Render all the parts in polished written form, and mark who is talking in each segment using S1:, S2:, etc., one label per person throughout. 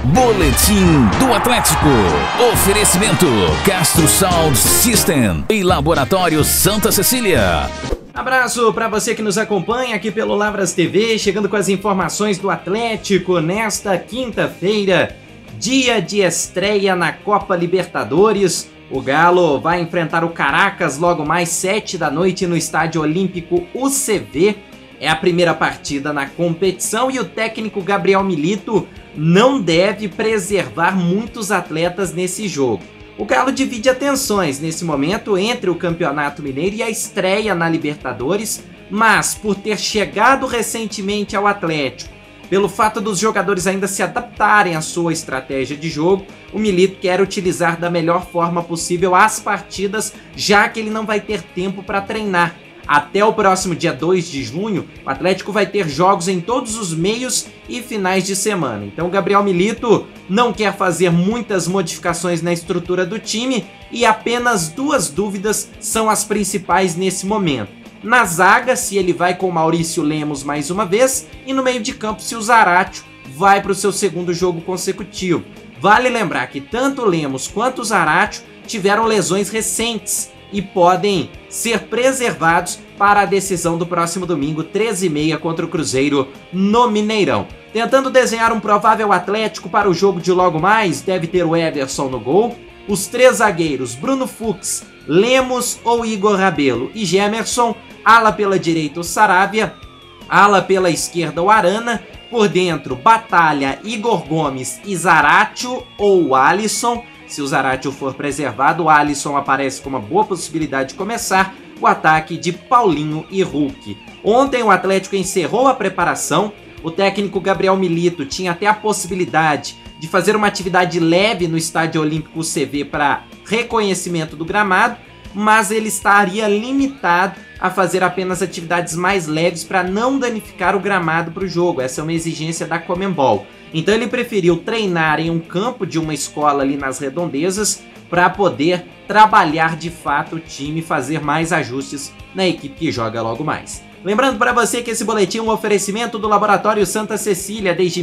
S1: Boletim do Atlético. Oferecimento Castro Sound System e Laboratório Santa Cecília.
S2: Abraço para você que nos acompanha aqui pelo Lavras TV, chegando com as informações do Atlético nesta quinta-feira, dia de estreia na Copa Libertadores. O Galo vai enfrentar o Caracas logo mais 7 da noite no Estádio Olímpico UCV. É a primeira partida na competição e o técnico Gabriel Milito não deve preservar muitos atletas nesse jogo. O Galo divide atenções nesse momento entre o Campeonato Mineiro e a estreia na Libertadores, mas por ter chegado recentemente ao Atlético, pelo fato dos jogadores ainda se adaptarem à sua estratégia de jogo, o Milito quer utilizar da melhor forma possível as partidas, já que ele não vai ter tempo para treinar. Até o próximo dia 2 de junho, o Atlético vai ter jogos em todos os meios e finais de semana. Então, Gabriel Milito não quer fazer muitas modificações na estrutura do time e apenas duas dúvidas são as principais nesse momento. Na zaga, se ele vai com Maurício Lemos mais uma vez, e no meio de campo, se o Zaratio vai para o seu segundo jogo consecutivo. Vale lembrar que tanto o Lemos quanto o Zaratio tiveram lesões recentes e podem ser preservados para a decisão do próximo domingo, 13h30, contra o Cruzeiro no Mineirão. Tentando desenhar um provável Atlético para o jogo de logo mais, deve ter o Everson no gol, os três zagueiros Bruno Fux, Lemos ou Igor Rabelo e Gemerson, ala pela direita o Saravia, ala pela esquerda o Arana, por dentro Batalha, Igor Gomes e Zaratio ou Alisson. Se o Zaratio for preservado, o Alisson aparece com uma boa possibilidade de começar o ataque de Paulinho e Hulk. Ontem o Atlético encerrou a preparação, o técnico Gabriel Milito tinha até a possibilidade de fazer uma atividade leve no Estádio Olímpico UCV para reconhecimento do gramado, mas ele estaria limitado a fazer apenas atividades mais leves para não danificar o gramado para o jogo. Essa é uma exigência da Conmebol. Então ele preferiu treinar em um campo de uma escola ali nas redondezas para poder trabalhar de fato o time e fazer mais ajustes na equipe que joga logo mais. Lembrando para você que esse boletim é um oferecimento do Laboratório Santa Cecília, desde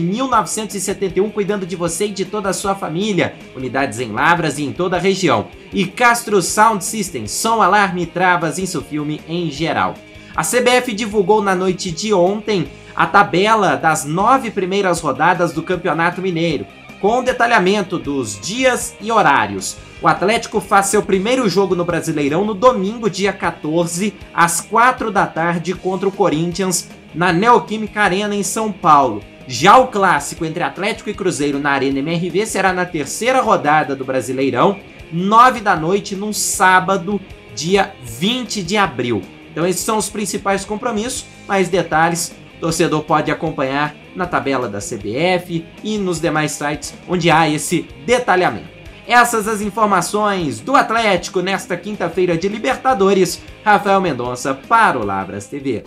S2: 1971, cuidando de você e de toda a sua família. Unidades em Lavras e em toda a região. E Castro Sound System, som, alarme, travas, insufilme em geral. A CBF divulgou na noite de ontem a tabela das 9 primeiras rodadas do Campeonato Mineiro, com detalhamento dos dias e horários. O Atlético faz seu primeiro jogo no Brasileirão no domingo, dia 14, às 4 da tarde, contra o Corinthians, na Neoquímica Arena, em São Paulo. Já o clássico entre Atlético e Cruzeiro na Arena MRV será na terceira rodada do Brasileirão, 9 da noite, num sábado, dia 20 de abril. Então esses são os principais compromissos, mais detalhes o torcedor pode acompanhar na tabela da CBF e nos demais sites onde há esse detalhamento. Essas as informações do Atlético nesta quinta-feira de Libertadores. Rafael Mendonça para o Lavras TV.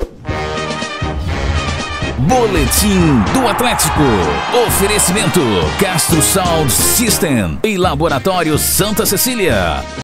S1: Boletim do Atlético. Oferecimento Castro Sound System e Laboratório Santa Cecília.